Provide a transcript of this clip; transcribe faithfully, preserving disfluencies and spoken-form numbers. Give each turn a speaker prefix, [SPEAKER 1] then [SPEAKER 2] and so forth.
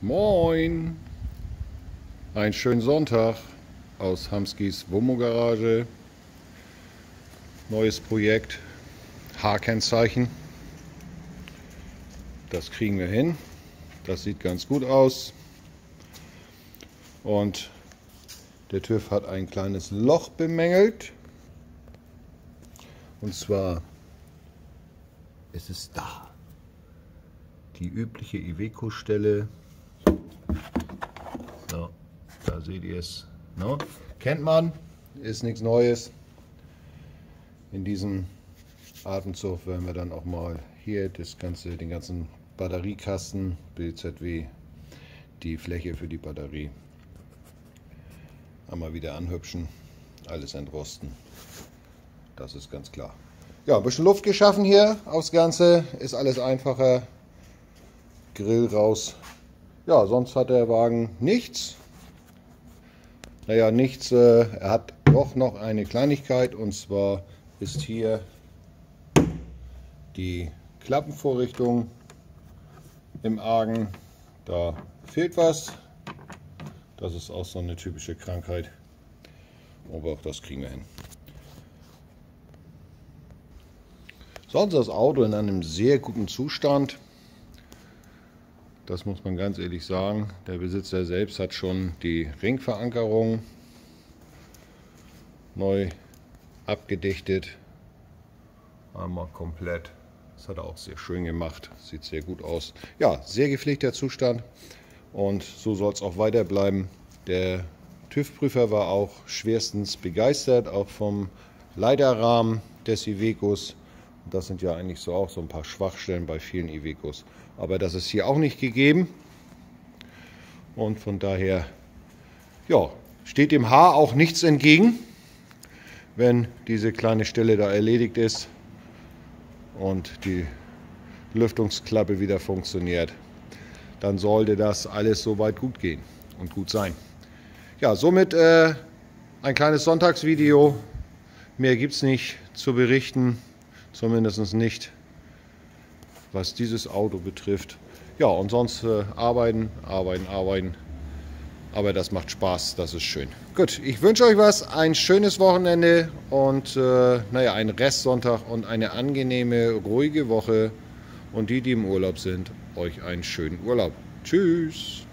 [SPEAKER 1] Moin! Einen schönen Sonntag aus Hamskis Womo-Garage. Neues Projekt, H-Kennzeichen. Das kriegen wir hin. Das sieht ganz gut aus. Und der TÜV hat ein kleines Loch bemängelt. Und zwar ist es da. Die übliche Iveco-Stelle. So, da seht ihr es. No? Kennt man, ist nichts Neues. In diesem Atemzug werden wir dann auch mal hier das ganze, den ganzen Batteriekasten, B Z W, die Fläche für die Batterie einmal wieder anhübschen, alles entrosten. Das ist ganz klar. Ja, ein bisschen Luft geschaffen hier aufs Ganze, ist alles einfacher. Grill raus. Ja, sonst hat der Wagen nichts. Naja, nichts. Äh, er hat doch noch eine Kleinigkeit, und zwar ist hier die Klappenvorrichtung im Argen. Da fehlt was. Das ist auch so eine typische Krankheit. Aber auch das kriegen wir hin. Sonst ist das Auto in einem sehr guten Zustand. Das muss man ganz ehrlich sagen. Der Besitzer selbst hat schon die Ringverankerung neu abgedichtet. Einmal komplett. Das hat er auch sehr schön gemacht. Sieht sehr gut aus. Ja, sehr gepflegter Zustand. Und so soll es auch weiter bleiben. Der TÜV-Prüfer war auch schwerstens begeistert, auch vom Leiterrahmen des Ivecos. Das sind ja eigentlich so auch so ein paar Schwachstellen bei vielen Ivecos. Aber das ist hier auch nicht gegeben. Und von daher, ja, steht dem Haar auch nichts entgegen, wenn diese kleine Stelle da erledigt ist und die Lüftungsklappe wieder funktioniert. Dann sollte das alles soweit gut gehen und gut sein. Ja, somit äh, ein kleines Sonntagsvideo. Mehr gibt es nicht zu berichten. Zumindest nicht, was dieses Auto betrifft. Ja, und sonst äh, arbeiten, arbeiten, arbeiten. Aber das macht Spaß, das ist schön. Gut, ich wünsche euch was, ein schönes Wochenende und äh, naja, einen Restsonntag und eine angenehme, ruhige Woche. Und die, die im Urlaub sind, euch einen schönen Urlaub. Tschüss!